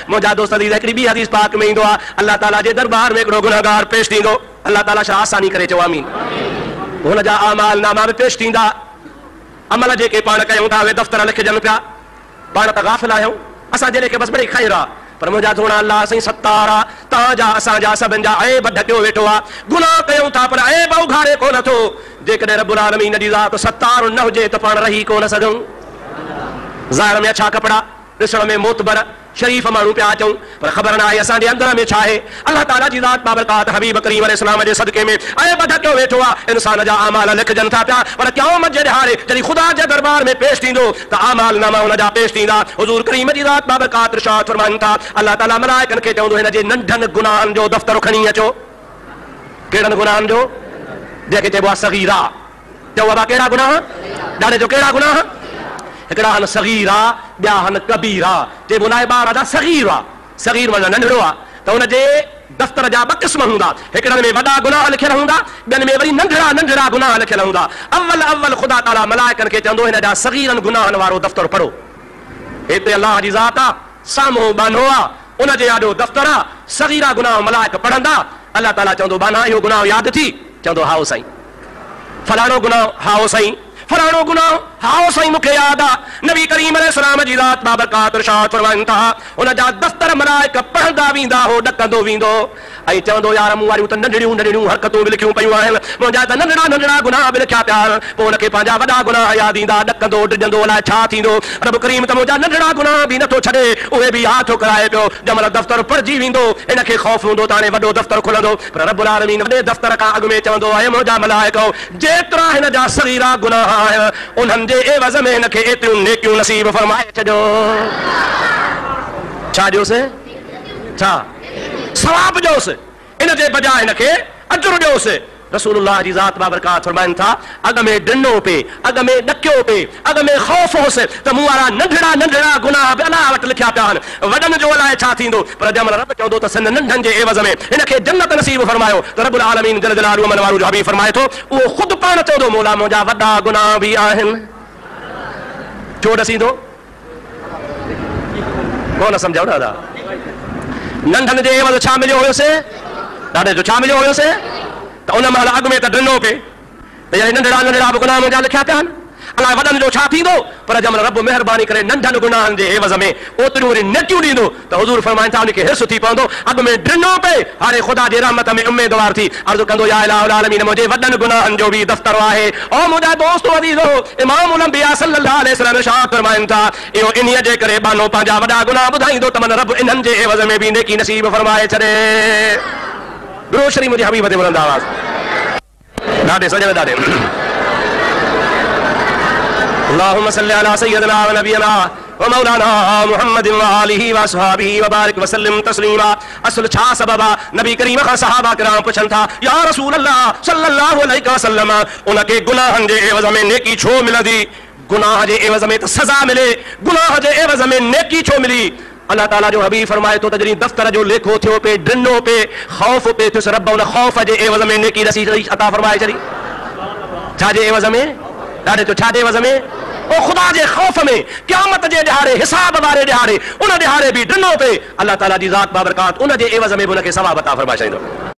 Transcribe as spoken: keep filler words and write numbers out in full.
मुंहिंजा दोस्त अज़ीज़ हिकिड़ी ॿी हदीस पाक में ईंदो आहे अल्लाह ताला जे दरबार में हिकिड़ो गुनहगार पेश थींदो अल्लाह ताला छा आसानी करे चओ आमीन हुन जा अमाल नामा में पेश थींदा अमल जेके पाण कयूं था उहे दफ़्तर लिखजनि पिया पाण त गाफ़िल आहियूं असां जॾहिं खे बसि बड़ी ख़ैर आहे पर मुंहिंजा थोरा अल्लाह साईं सत्तार आहे तव्हांजा असांजा सभिनि जा ऐब ढकियो वेठो आहे गुनाह कयूं था पर ऐब उघाड़े कोन थो जेकॾहिं रब्बुल आलमीन जी ज़ात सत्तार न हुजे त पाण रही कोन सघूं ज़ाहिर में अछा कपिड़ा ॾिसण में मोतबर शरीफ़ माण्हू पिया अचूं पर ख़बर न आहे असांजे अंदर में छा आहे अल्लाह ताला जी ज़ात बाबरकात हबीब करीम अलैहिस्सलाम जे सदके में ऐब ढकियो वेठो आहे इंसान जा अमाल लिखजनि था पिया पर क़यामत जे ॾिहाड़े जॾहिं ख़ुदा जे दरबार में पेश थींदो त अमाल नामा हुन जा पेश थींदा हुज़ूर करीम जी ज़ात बाबरकात इरशाद फरमाइनि था अल्लाह ताला मलाइकनि खे चवंदो हिन जे नंढनि गुनाहनि जो दफ़्तर खणी अचो कहिड़नि गुनाहनि जो जंहिंखे चइबो आहे सगीरा चओ बाबा कहिड़ा गुनाह ॾाढे जो कहिड़ा गुनाह हिकिड़ा हन सगीरा ॿिया हन कबीरा चइबो न आहे ॿार जा सगीर आहे सगीर माना नंढड़ो आहे त हुनजे दफ़्तर जा ॿ क़िस्म हूंदा हिकिड़नि में वॾा गुनाह लिखियल हूंदा ॿियनि में वरी नंढड़ा नंढड़ा गुनाह लिखियल हूंदा अव्वल अव्वल ख़ुदा ताला मलाइकनि खे चवंदो हिन जा सगीरनि गुनाहनि वारो दफ़्तर पढ़ो हिते अल्लाह जी ज़ात आहे साम्हूं बानो आहे उनजे आॾो दफ़्तर आहे सगीरा गुनाह मलाइक पढ़ंदा अल्लाह ताला चवंदो बाना इहो गुनाह यादि थी चवंदो हाओ साईं फलाणो गुनाह हाओ साईं फलाणो गुनाह हाओ साईं मूंखे यादि आहे नबी करीम अलैहिस्सलाम जी ज़ात बाबरकात इरशाद फरमाइनि था हुन जा दफ़्तर मलाइक पढ़ंदा वेंदा हो ॾकंदो वेंदो ऐं चवंदो यार मूं वारियूं त नंढड़ियूं नंढड़ियूं हरकतूं बि लिखियूं पियूं आहिनि मुंहिंजा त नंढड़ा नंढड़ा गुनाह बि लिखिया पिया आहिनि पोइ हुनखे पंहिंजा वॾा गुनाह यादि ईंदा ॾकंदो डिॼंदो अलाए छा थींदो रब करीम त मुंहिंजा नंढड़ा गुनाह बि नथो छॾे उहे बि यादि थो कराए पियो जंहिंमहिल दफ़्तर पढ़जी वेंदो हिनखे ख़ौफ़ हूंदो त हाणे वॾो दफ़्तर खुलंदो पर रब्बुल आलमीन वॾे दफ़्तर खां अॻु में चवंदो आहे मुंहिंजा मलाइको जेतिरा हिन जा सगीरा गुनाह आहिनि उन्हनि जे एवज़ में हिनखे एतिरियूं नेकियूं नसीब फरमाए छॾियो छा ॾियोसि छा सवाब ॾियोसि इन जे बजाए हिनखे अजुर ॾियोसि रसूलुल्लाह जी ज़ात बाबरकात फरमाइनि था अॻ में ॾिनो पिए अॻ में ॾकियो पिए अॻ में ख़ौफ़ होसि त मूं वारा नंढड़ा नंढड़ा गुनाह बि अलाह वटि लिखिया पिया आहिनि वॾनि जो अलाए छा थींदो पर जंहिंमहिल रब चवंदो त सिन नंढनि जे एवज़ में हिनखे जन्नत नसीब फरमायो त रब्बुल आलमीन जल जलालुहु मन वारो जो हबीब फरमाए थो उहो ख़ुदि पाण चवंदो मौला मुंहिंजा वॾा गुनाह बि आहिनि छो ॾसींदो कोन सम्झो दादा नंढनि जे एवज़ छा मिलियो हुयोसि ॾाढे जो छा मिलियो हुयोसि त उन महिल अॻु में त ॾिनो पिए त यानी नंढड़ा नंढड़ा बि गुनाह मुंहिंजा लिखिया पिया आहिनि अलाए वॾनि जो छा थींदो पर जंहिंमहिल रब महिरबानी करे नंढनि गुनाहनि जे एवज़ में ओतिरियूं वरी नेकियूं ॾींदो त हुज़ूर फरमाइनि था उनखे हिर्स थी पवंदो अॻु में ॾिनो पिए हाणे ख़ुदा जे रहमत में उम्मीदवार थी अर्ज़ु कंदो या इलाहुल आलमीन मुंहिंजे वॾनि गुनाहनि जो बि दफ़्तर आहे ओ मुंहिंजा दोस्तो अज़ीज़ो इमाम उल अंबिया सल्लल्लाहु अलैहि वसल्लम इरशाद फरमाइनि था इहो इन्हीअ जे करे बानो पंहिंजा वॾा गुनाह ॿुधाईंदो त मन रब इन्हनि जे एवज़ में बि नेकी नसीब फरमाए छॾे दुरूद शरीफ़ मुंहिंजी हबीब ते बुलंद आवाज़ ॾाढे सजण ॾाढे अल्लाहुम्मा सल्लि अला सय्यदिना व नबियना व मौलाना मुहम्मद व आलिहि व असहाबिहि व बारिक व सल्लिम तस्लीमा असल छा सबब नबी करीम खां सहाबा किराम पुछनि था या रसूल अल्लाह सल्लल्लाहु अलैहि वसल्लम उनके गुनाहनि जे एवज़ में नेकी छो मिलंदी गुनाह जे एवज़ में त सज़ा मिले गुनाह जे एवज़ में नेकी छो मिली अल्लाह ताला जो हबीब फरमाए तो जॾहिं दफ़्तर जो लेखो थियो पे ॾिनो पे ख़ौफ़ पे थियुसि रब उन ख़ौफ़ जे एवज़ में नेकी रसी अता फरमाए छॾी छा जे एवज़ में ॾाढे तो छा जे एवज़ में ओ ख़ुदा जे ख़ौफ़ में क़यामत जे ॾिहाड़े हिसाब वारे ॾिहाड़े उन ॾिहाड़े बि ॾिनो पे अल्लाह ताला जी ज़ात बाबरकात उन जे एवज़ में बि उनखे सवाब अता फरमाए छॾींदो